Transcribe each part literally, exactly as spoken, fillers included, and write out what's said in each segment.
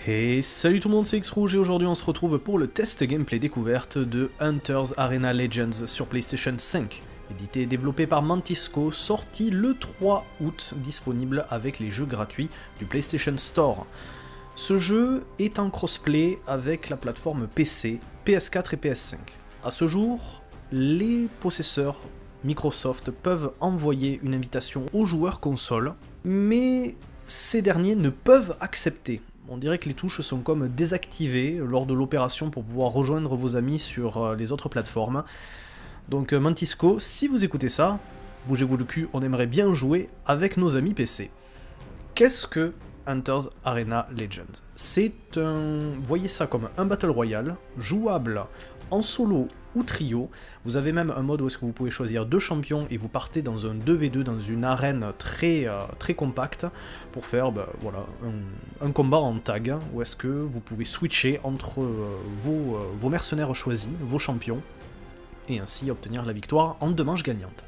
Et salut tout le monde, c'est X-Rouge et aujourd'hui on se retrouve pour le test gameplay découverte de Hunters Arena Legends sur PlayStation cinq. Édité et développé par Mantisco, sorti le trois août, disponible avec les jeux gratuits du PlayStation Store. Ce jeu est en crossplay avec la plateforme P C, P S quatre et P S cinq. A ce jour, les possesseurs Microsoft peuvent envoyer une invitation aux joueurs console, mais ces derniers ne peuvent accepter. On dirait que les touches sont comme désactivées lors de l'opération pour pouvoir rejoindre vos amis sur les autres plateformes. Donc Mantisco, si vous écoutez ça, bougez-vous le cul, on aimerait bien jouer avec nos amis P C. Qu'est-ce que Hunters Arena Legends? C'est un... voyez ça comme un Battle Royale, jouable en solo ou trio. Vous avez même un mode où est-ce que vous pouvez choisir deux champions et vous partez dans un deux v deux, dans une arène très, euh, très compacte pour faire bah, voilà, un, un combat en tag, où est-ce que vous pouvez switcher entre euh, vos, euh, vos mercenaires choisis, vos champions, et ainsi obtenir la victoire en deux manches gagnantes.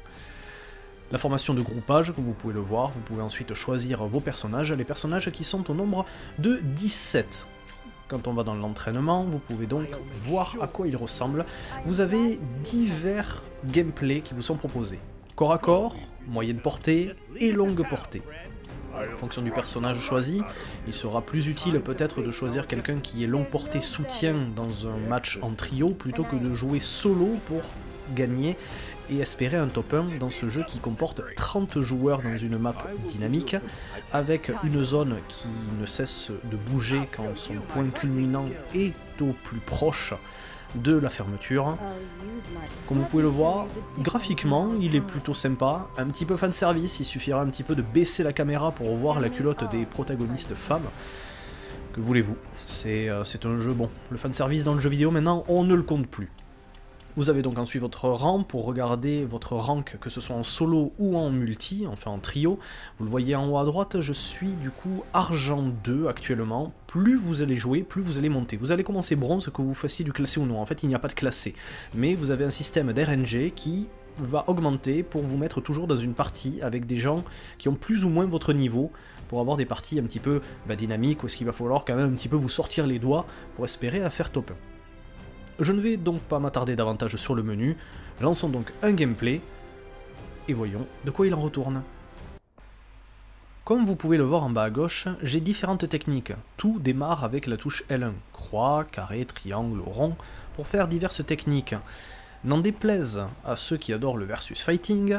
La formation de groupage, comme vous pouvez le voir, vous pouvez ensuite choisir vos personnages, les personnages qui sont au nombre de dix-sept. Quand on va dans l'entraînement, vous pouvez donc voir à quoi il ressemble. Vous avez divers gameplays qui vous sont proposés. Corps à corps, moyenne portée et longue portée. En fonction du personnage choisi, il sera plus utile peut-être de choisir quelqu'un qui est longue portée soutien dans un match en trio plutôt que de jouer solo pour gagner et espérer un top un dans ce jeu qui comporte trente joueurs dans une map dynamique, avec une zone qui ne cesse de bouger quand son point culminant est au plus proche de la fermeture. Comme vous pouvez le voir, graphiquement il est plutôt sympa, un petit peu fanservice, il suffira un petit peu de baisser la caméra pour voir la culotte des protagonistes femmes. Que voulez-vous, c'est euh, c'est un jeu bon. Le fanservice dans le jeu vidéo maintenant, on ne le compte plus. Vous avez donc ensuite votre rang pour regarder votre rank, que ce soit en solo ou en multi, enfin en trio. Vous le voyez en haut à droite, je suis du coup argent deux actuellement. Plus vous allez jouer, plus vous allez monter. Vous allez commencer bronze, que vous fassiez du classé ou non. En fait, il n'y a pas de classé. Mais vous avez un système d'R N G qui va augmenter pour vous mettre toujours dans une partie avec des gens qui ont plus ou moins votre niveau, pour avoir des parties un petit peu bah, dynamiques, où est-ce qu'il va falloir quand même un petit peu vous sortir les doigts pour espérer à faire top un. Je ne vais donc pas m'attarder davantage sur le menu, lançons donc un gameplay, et voyons de quoi il en retourne. Comme vous pouvez le voir en bas à gauche, j'ai différentes techniques. Tout démarre avec la touche L un, croix, carré, triangle, rond, pour faire diverses techniques. N'en déplaise à ceux qui adorent le versus fighting,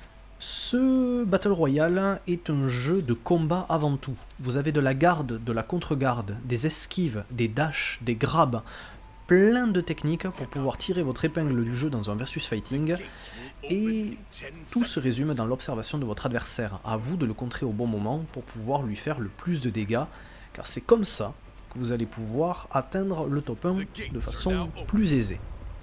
ce Battle Royale est un jeu de combat avant tout. Vous avez de la garde, de la contre-garde, des esquives, des dashs, des grabs, plein de techniques pour pouvoir tirer votre épingle du jeu dans un versus fighting, et tout se résume dans l'observation de votre adversaire. À vous de le contrer au bon moment pour pouvoir lui faire le plus de dégâts, car c'est comme ça que vous allez pouvoir atteindre le top un de façon plus aisée.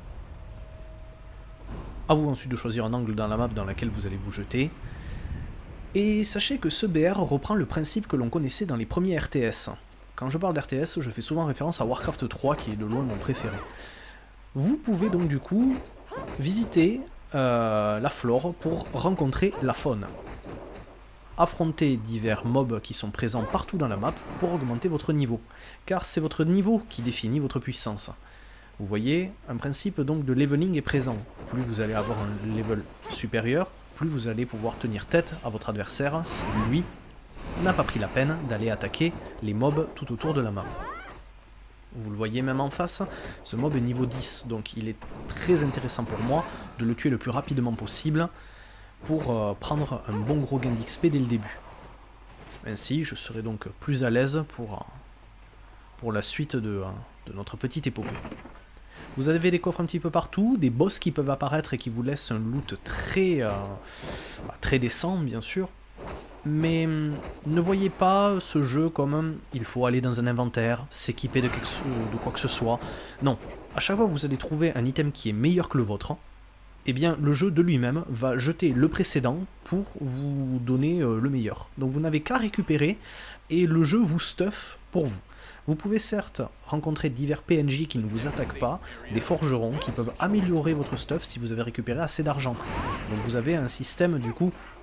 A vous ensuite de choisir un angle dans la map dans laquelle vous allez vous jeter, et sachez que ce B R reprend le principe que l'on connaissait dans les premiers R T S. Quand je parle d'R T S, je fais souvent référence à Warcraft trois, qui est de loin mon préféré. Vous pouvez donc du coup visiter euh, la flore pour rencontrer la faune. Affronter divers mobs qui sont présents partout dans la map pour augmenter votre niveau, car c'est votre niveau qui définit votre puissance. Vous voyez, un principe donc de leveling est présent. Plus vous allez avoir un level supérieur, plus vous allez pouvoir tenir tête à votre adversaire si lui n'a pas pris la peine d'aller attaquer les mobs tout autour de la map. Vous le voyez même en face, ce mob est niveau dix, donc il est très intéressant pour moi de le tuer le plus rapidement possible pour euh, prendre un bon gros gain d'X P dès le début. Ainsi, je serai donc plus à l'aise pour, euh, pour la suite de, euh, de notre petite épopée. Vous avez des coffres un petit peu partout, des boss qui peuvent apparaître et qui vous laissent un loot très, euh, bah, très décent, bien sûr. Mais ne voyez pas ce jeu comme il faut aller dans un inventaire, s'équiper de, de quoi que ce soit. Non, à chaque fois que vous allez trouver un item qui est meilleur que le vôtre, eh bien le jeu de lui-même va jeter le précédent pour vous donner euh, le meilleur. Donc vous n'avez qu'à récupérer et le jeu vous stuff pour vous. Vous pouvez certes rencontrer divers P N J qui ne vous attaquent pas, des forgerons qui peuvent améliorer votre stuff si vous avez récupéré assez d'argent. Donc vous avez un système du coup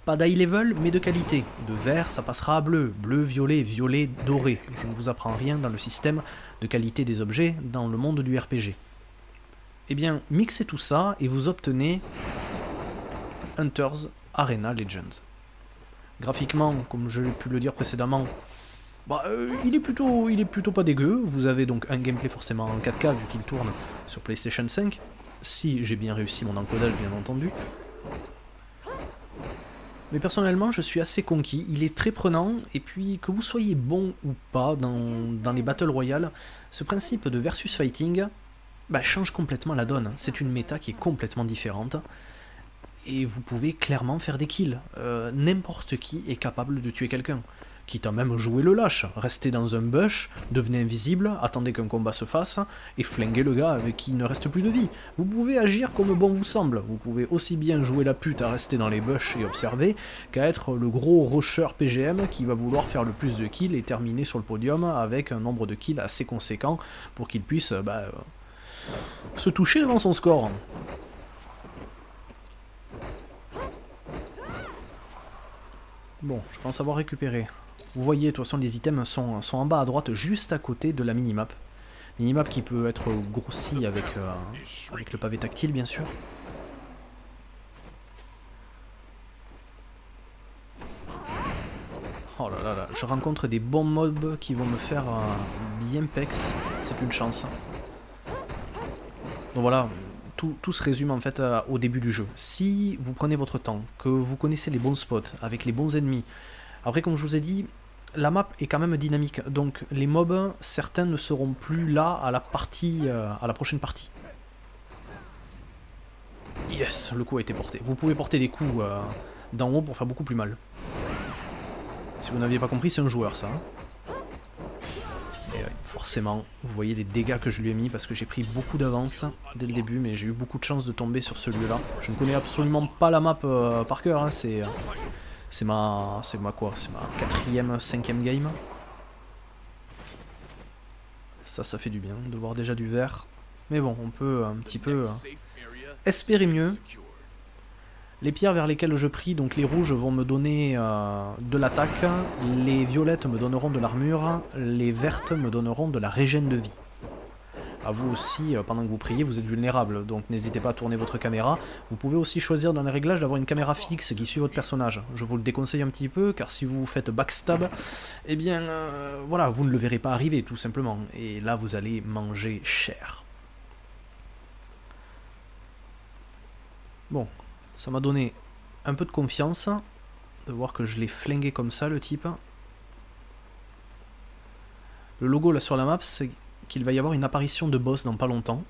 Pas d'high level, mais de qualité. De vert, ça passera à bleu. Bleu, violet, violet, doré. Je ne vous apprends rien dans le système de qualité des objets dans le monde du R P G. Eh bien, mixez tout ça et vous obtenez Hunters Arena Legends. Graphiquement, comme je l'ai pu le dire précédemment, bah, euh, il, est plutôt, il est plutôt pas dégueu. Vous avez donc un gameplay forcément en quatre K vu qu'il tourne sur PlayStation cinq. Si j'ai bien réussi mon encodage, bien entendu. Mais personnellement, je suis assez conquis. Il est très prenant, et puis que vous soyez bon ou pas dans, dans les Battle Royale, ce principe de versus fighting bah, change complètement la donne. C'est une méta qui est complètement différente. Et vous pouvez clairement faire des kills. Euh, N'importe qui est capable de tuer quelqu'un. Quitte à même jouer le lâche. Restez dans un bush, devenez invisible, attendez qu'un combat se fasse, et flinguez le gars avec qui il ne reste plus de vie. Vous pouvez agir comme bon vous semble. Vous pouvez aussi bien jouer la pute à rester dans les bush et observer, qu'à être le gros rusher P G M qui va vouloir faire le plus de kills et terminer sur le podium avec un nombre de kills assez conséquent pour qu'il puisse bah, se toucher devant son score. Bon, je pense avoir récupéré. Vous voyez, de toute façon, les items sont, sont en bas à droite, juste à côté de la minimap. Minimap qui peut être grossie avec, euh, avec le pavé tactile, bien sûr. Oh là là là, je rencontre des bons mobs qui vont me faire euh, bien pex. C'est une chance. Donc voilà, tout, tout se résume en fait euh, au début du jeu. Si vous prenez votre temps, que vous connaissez les bons spots, avec les bons ennemis, après comme je vous ai dit, la map est quand même dynamique, donc les mobs, certains ne seront plus là à la partie, euh, à la prochaine partie. Yes, le coup a été porté. Vous pouvez porter des coups euh, d'en haut pour faire beaucoup plus mal. Si vous n'aviez pas compris, c'est un joueur ça. Hein. Et, euh, forcément, vous voyez les dégâts que je lui ai mis parce que j'ai pris beaucoup d'avance dès le début, mais j'ai eu beaucoup de chance de tomber sur ce lieu-là. Je ne connais absolument pas la map euh, par cœur, hein, c'est... Euh, C'est ma... c'est ma quoi? C'est ma quatrième, cinquième game. Ça, ça fait du bien de voir déjà du vert. Mais bon, on peut un petit peu euh, espérer mieux. Les pierres vers lesquelles je prie, donc les rouges vont me donner euh, de l'attaque, les violettes me donneront de l'armure, les vertes me donneront de la régène de vie. À vous aussi, euh, pendant que vous priez, vous êtes vulnérable, donc n'hésitez pas à tourner votre caméra. Vous pouvez aussi choisir dans les réglages d'avoir une caméra fixe qui suit votre personnage. Je vous le déconseille un petit peu, car si vous faites backstab, eh bien, euh, voilà, vous ne le verrez pas arriver, tout simplement. Et là, vous allez manger cher. Bon, ça m'a donné un peu de confiance, de voir que je l'ai flingué comme ça, le type. Le logo, là, sur la map, c'est qu'il va y avoir une apparition de boss dans pas longtemps.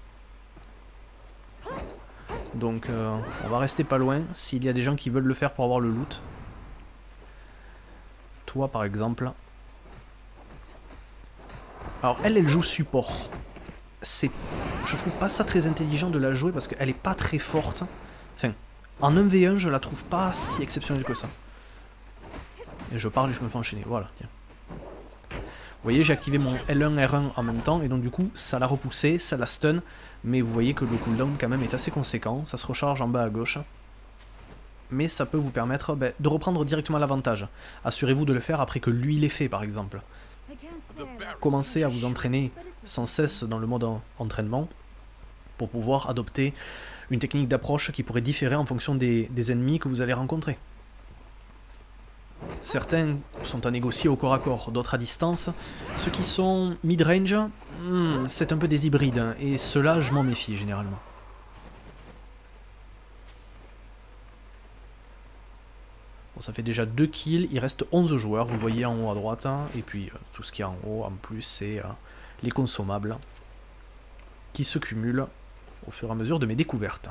Donc euh, on va rester pas loin s'il y a des gens qui veulent le faire pour avoir le loot. Toi par exemple. Alors elle, elle joue support. C'est, je trouve pas ça très intelligent de la jouer parce qu'elle est pas très forte. Enfin, en un v un je la trouve pas si exceptionnelle que ça. Et je parle et je me fais enchaîner, voilà, tiens. Vous voyez, j'ai activé mon L un R un en même temps, et donc du coup, ça l'a repoussé, ça l'a stun, mais vous voyez que le cooldown quand même est assez conséquent, ça se recharge en bas à gauche. Mais ça peut vous permettre ben, de reprendre directement l'avantage. Assurez-vous de le faire après que lui l'ait fait, par exemple. Commencez à vous entraîner sans cesse dans le mode entraînement, pour pouvoir adopter une technique d'approche qui pourrait différer en fonction des, des ennemis que vous allez rencontrer. Certains sont à négocier au corps à corps, d'autres à distance. Ceux qui sont mid-range, hmm, c'est un peu des hybrides, hein, et ceux-là, je m'en méfie généralement. Bon, ça fait déjà deux kills, il reste onze joueurs, vous voyez en haut à droite, hein, et puis euh, tout ce qu'il y a en haut, en plus, c'est euh, les consommables qui se cumulent au fur et à mesure de mes découvertes.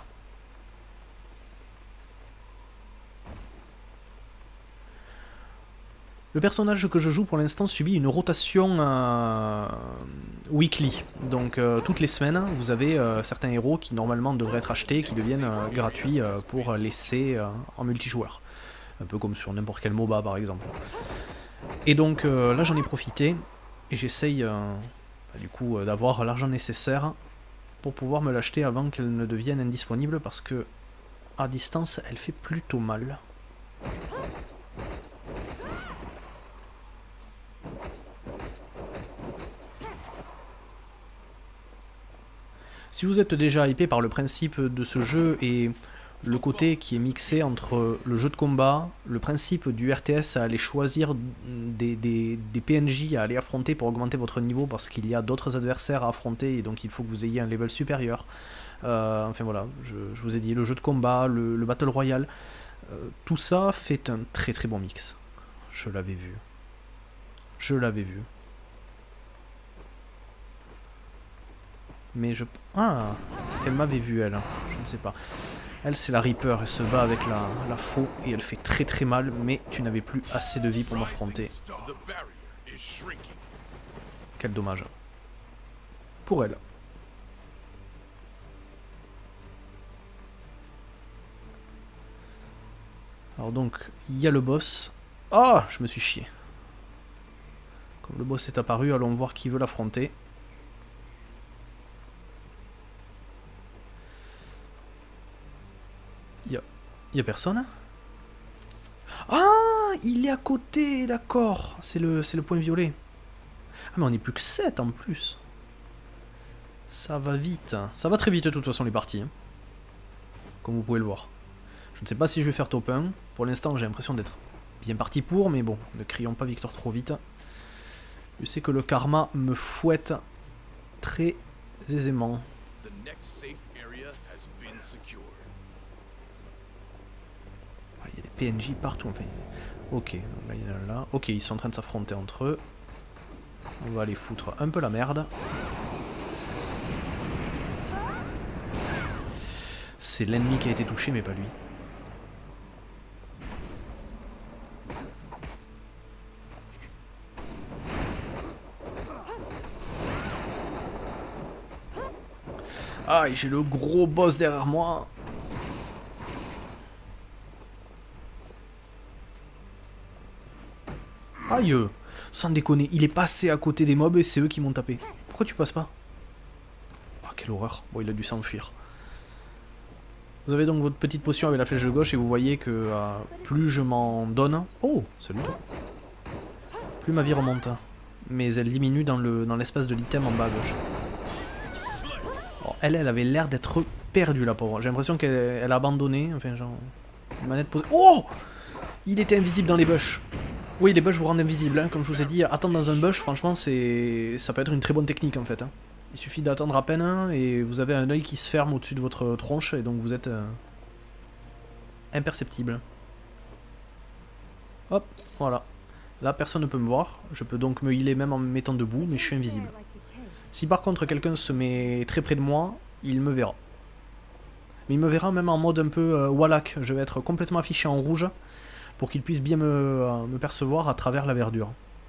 Le personnage que je joue pour l'instant subit une rotation euh, weekly, donc euh, toutes les semaines vous avez euh, certains héros qui normalement devraient être achetés, qui deviennent euh, gratuits euh, pour laisser euh, en multijoueur, un peu comme sur n'importe quel MOBA par exemple. Et donc euh, là j'en ai profité et j'essaye euh, du coup euh, d'avoir l'argent nécessaire pour pouvoir me l'acheter avant qu'elle ne devienne indisponible parce que à distance elle fait plutôt mal. Si vous êtes déjà hypé par le principe de ce jeu et le côté qui est mixé entre le jeu de combat, le principe du R T S à aller choisir des, des, des P N J à aller affronter pour augmenter votre niveau parce qu'il y a d'autres adversaires à affronter et donc il faut que vous ayez un level supérieur. Euh, enfin voilà, je, je vous ai dit, le jeu de combat, le, le Battle Royale, euh, tout ça fait un très très bon mix. Je l'avais vu. Je l'avais vu. Mais je... Ah, est-ce qu'elle m'avait vu, elle? Je ne sais pas. Elle, c'est la Reaper, elle se bat avec la, la faux et elle fait très très mal, mais tu n'avais plus assez de vie pour m'affronter. Quel dommage. Pour elle. Alors donc, il y a le boss. Ah, je me suis chié. Comme le boss est apparu, allons voir qui veut l'affronter. Il y a... Il y a personne? Ah, il est à côté, d'accord. C'est le, c'est le point violet. Ah, mais on n'est plus que sept en plus. Ça va vite. Ça va très vite de toute façon les parties. Hein. Comme vous pouvez le voir. Je ne sais pas si je vais faire top un. Pour l'instant, j'ai l'impression d'être bien parti pour, mais bon, ne crions pas victoire trop vite. Je sais que le karma me fouette très aisément. Il y a des P N J partout. Enfin, ok, donc là, il y en a là. Ok, ils sont en train de s'affronter entre eux. On va aller foutre un peu la merde. C'est l'ennemi qui a été touché, mais pas lui. Ah, j'ai le gros boss derrière moi. Aïe, sans déconner, il est passé à côté des mobs et c'est eux qui m'ont tapé. Pourquoi tu passes pas? Oh, quelle horreur. Bon, il a dû s'enfuir. Vous avez donc votre petite potion avec la flèche de gauche et vous voyez que euh, plus je m'en donne... Oh, salut toi. Plus ma vie remonte. Mais elle diminue dans le dans l'espace de l'item en bas à gauche. Oh, elle, elle avait l'air d'être perdue, la pauvre. J'ai l'impression qu'elle elle a abandonné. Enfin, genre... Une manette posée... Oh! Il était invisible dans les bush. Oui, les bush vous rendent invisible. Hein. Comme je vous ai dit, attendre dans un bush, franchement, c'est ça peut être une très bonne technique, en fait. Hein. Il suffit d'attendre à peine, hein, et vous avez un œil qui se ferme au-dessus de votre tronche, et donc vous êtes... Euh, imperceptible. Hop, voilà. Là, personne ne peut me voir. Je peux donc me healer même en me mettant debout, mais je suis invisible. Si par contre quelqu'un se met très près de moi, il me verra. Mais il me verra même en mode un peu euh, Wallach. Je vais être complètement affiché en rouge pour qu'il puisse bien me, euh, me percevoir à travers la verdure.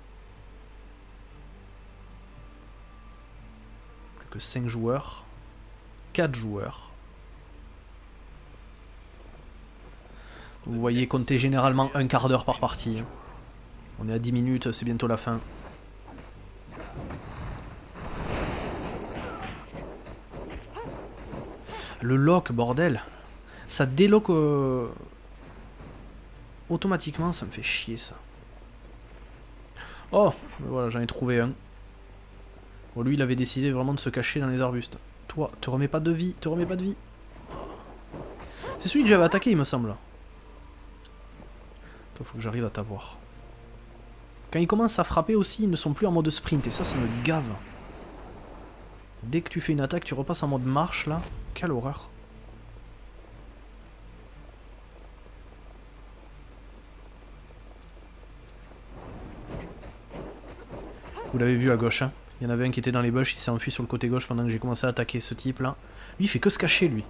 Plus que cinq joueurs. quatre joueurs. Vous voyez compter généralement un quart d'heure par partie. On est à dix minutes, c'est bientôt la fin. Le lock, bordel. Ça déloque euh... automatiquement, ça me fait chier ça. Oh, voilà, j'en ai trouvé un. Bon, lui, il avait décidé vraiment de se cacher dans les arbustes. Toi, te remets pas de vie, te remets pas de vie. C'est celui que j'avais attaqué, il me semble. Toi, faut que j'arrive à t'avoir. Quand ils commencent à frapper aussi, ils ne sont plus en mode sprint, et ça, ça me gave. Dès que tu fais une attaque, tu repasses en mode marche, là. Quelle horreur. Vous l'avez vu à gauche, hein. Il y en avait un qui était dans les bush, il s'est enfui sur le côté gauche pendant que j'ai commencé à attaquer ce type-là. Lui, il fait que se cacher, lui.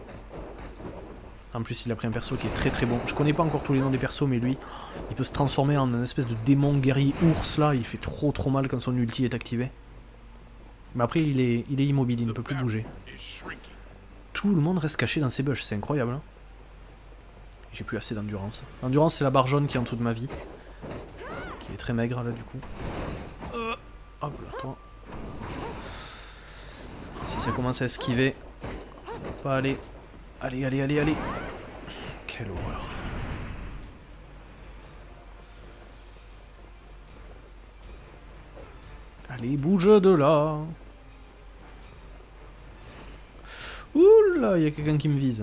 En plus, il a pris un perso qui est très très bon. Je connais pas encore tous les noms des persos, mais lui, il peut se transformer en une espèce de démon guerrier ours, là. Il fait trop trop mal quand son ulti est activé. Mais après, il est, il est immobile, il ne peut plus bouger. Tout le monde reste caché dans ses bush, c'est incroyable. Hein. J'ai plus assez d'endurance. L'endurance, c'est la barre jaune qui est en dessous de ma vie. Qui est très maigre, là, du coup. Euh, hop là, toi. Si ça commence à esquiver, ça va pas aller. Allez, allez, allez, allez. Quelle horreur. Allez, bouge de là. Oula, il y a quelqu'un qui me vise.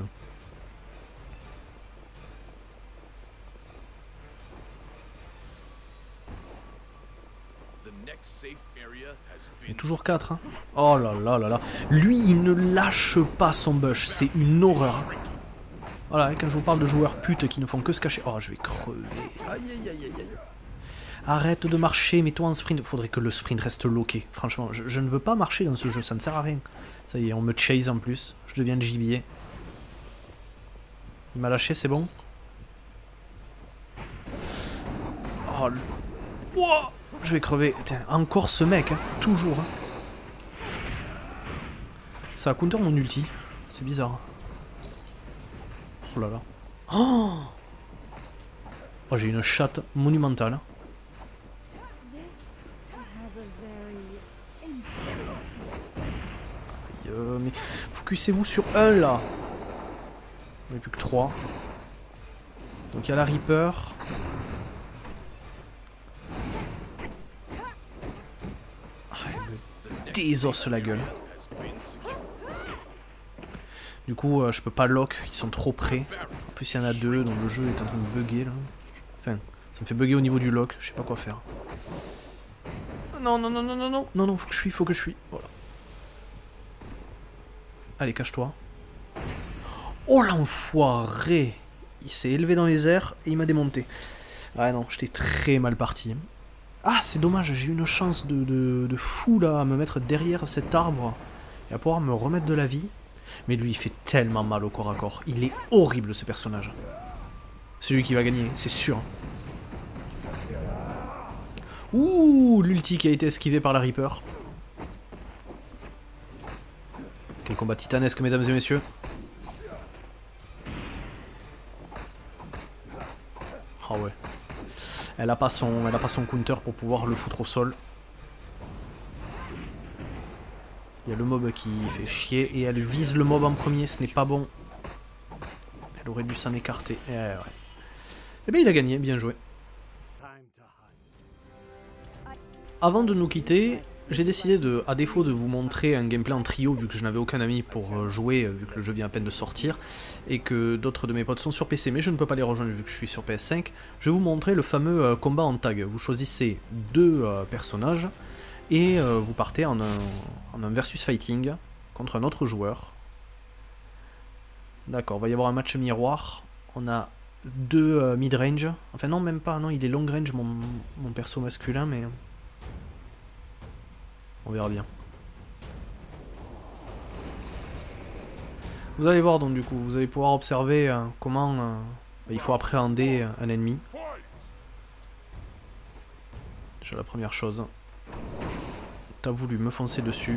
Il y a toujours quatre. Hein. Oh là là là là. Lui, il ne lâche pas son bush. C'est une horreur. Voilà, quand je vous parle de joueurs putes qui ne font que se cacher. Oh, je vais crever. Aïe aïe aïe aïe aïe. Arrête de marcher, mets-toi en sprint. Faudrait que le sprint reste loqué. Franchement, je, je ne veux pas marcher dans ce jeu. Ça ne sert à rien. Ça y est, on me chase en plus. Je deviens le gibier. Il m'a lâché, c'est bon. Oh, le... Wow, je vais crever. Tiens, encore ce mec, hein. Toujours. Hein. Ça a counter mon ulti. C'est bizarre. Oh là là. Oh, oh j'ai une chatte monumentale. Euh, mais focussez-vous sur un là. Il n'y a plus que trois. Donc il y a la Reaper. Ah, elle me désosse la gueule. Du coup, euh, je peux pas lock, ils sont trop près. En plus, il y en a deux, donc le jeu est en train de bugger là. Enfin, ça me fait bugger au niveau du lock, je sais pas quoi faire. Non, non, non, non, non, non, non, non, faut que je fuis, faut que je fuis. Voilà. Allez, cache-toi. Oh l'enfoiré! Il s'est élevé dans les airs et il m'a démonté. Ah non, j'étais très mal parti. Ah, c'est dommage, j'ai eu une chance de, de, de fou là à me mettre derrière cet arbre et à pouvoir me remettre de la vie. Mais lui, il fait tellement mal au corps à corps. Il est horrible, ce personnage. C'est lui qui va gagner, c'est sûr. Ouh, l'ulti qui a été esquivé par la Reaper. Quel combat titanesque, mesdames et messieurs. Ah ouais. Elle a pas son, elle a pas son counter pour pouvoir le foutre au sol. Il y a le mob qui fait chier et elle vise le mob en premier, ce n'est pas bon. Elle aurait dû s'en écarter. Eh ouais. Eh bien il a gagné, bien joué. Avant de nous quitter, j'ai décidé de, à défaut de vous montrer un gameplay en trio, vu que je n'avais aucun ami pour jouer, vu que le jeu vient à peine de sortir, et que d'autres de mes potes sont sur P C, mais je ne peux pas les rejoindre vu que je suis sur P S cinq, je vais vous montrer le fameux euh, combat en tag. Vous choisissez deux euh, personnages, et euh, vous partez en un, en un versus fighting contre un autre joueur. D'accord, il va y avoir un match miroir. On a deux euh, mid-range. Enfin non, même pas, non, il est long range mon, mon perso masculin, mais... on verra bien. Vous allez voir donc du coup, vous allez pouvoir observer euh, comment euh, bah, il faut appréhender un ennemi. Déjà la première chose. T'as voulu me foncer dessus.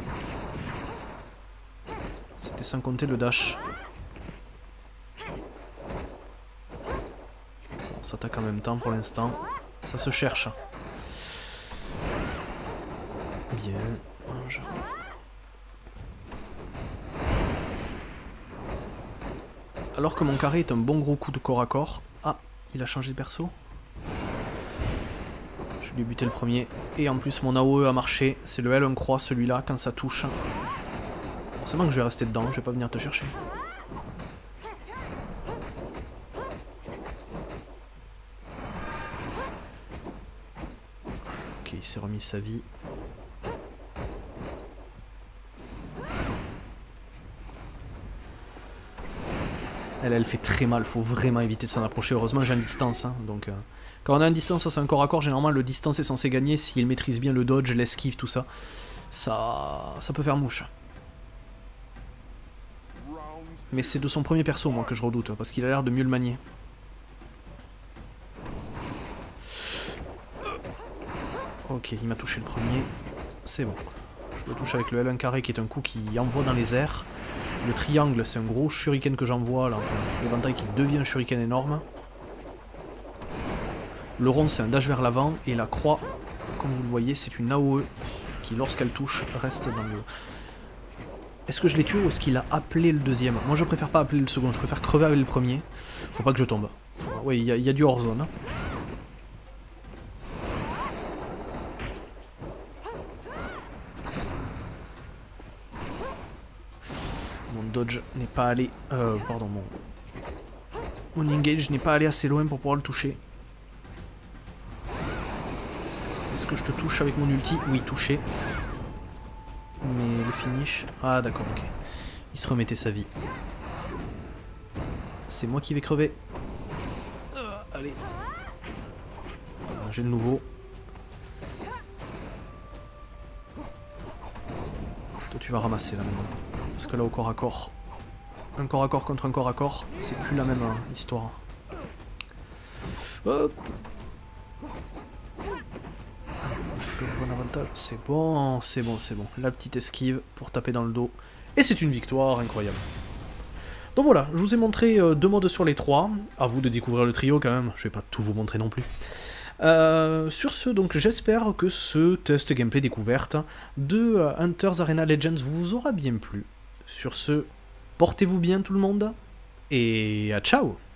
C'était sans compter le dash. On s'attaque en même temps pour l'instant. Ça se cherche. Bien. Mange. Alors que mon carré est un bon gros coup de corps à corps. Ah, il a changé de perso. Je lui ai buté le premier. Et en plus mon A O E a marché. C'est le L un croix celui-là quand ça touche. Forcément que je vais rester dedans, je vais pas venir te chercher. Ok, il s'est remis sa vie. Elle, elle fait très mal, faut vraiment éviter de s'en approcher. Heureusement j'ai une distance, hein, donc... Euh, quand on a une distance, ça c'est un corps à corps, généralement le distance est censé gagner s'il maîtrise bien le dodge, l'esquive, tout ça. Ça... ça peut faire mouche. Mais c'est de son premier perso, moi, que je redoute, parce qu'il a l'air de mieux le manier. Ok, il m'a touché le premier. C'est bon. Je le touche avec le L un carré, qui est un coup qui envoie dans les airs. Le triangle, c'est un gros shuriken que j'envoie, là. L'éventail qui devient un shuriken énorme. Le rond, c'est un dash vers l'avant. Et la croix, comme vous le voyez, c'est une A O E qui, lorsqu'elle touche, reste dans le... Est-ce que je l'ai tué ou est-ce qu'il a appelé le deuxième? Moi, je préfère pas appeler le second, je préfère crever avec le premier. Faut pas que je tombe. Oui, il y, y a du hors-zone. Hein. Mon dodge n'est pas allé... Euh, pardon, mon... Mon engage n'est pas allé assez loin pour pouvoir le toucher. Est-ce que je te touche avec mon ulti? Oui, touché. Mais le finish... Ah d'accord, ok. Il se remettait sa vie. C'est moi qui vais crever. Euh, allez. J'ai le nouveau. Toi tu vas ramasser là maintenant. Parce que là au corps à corps... Un corps à corps contre un corps à corps, c'est plus la même hein, histoire. Hop. C'est bon, c'est bon, c'est bon. La petite esquive pour taper dans le dos. Et c'est une victoire incroyable. Donc voilà, je vous ai montré euh, deux modes sur les trois. À vous de découvrir le trio quand même, je vais pas tout vous montrer non plus. Euh, sur ce, donc j'espère que ce test gameplay découverte de euh, Hunters Arena Legends vous aura bien plu. Sur ce, portez-vous bien tout le monde, et à ciao!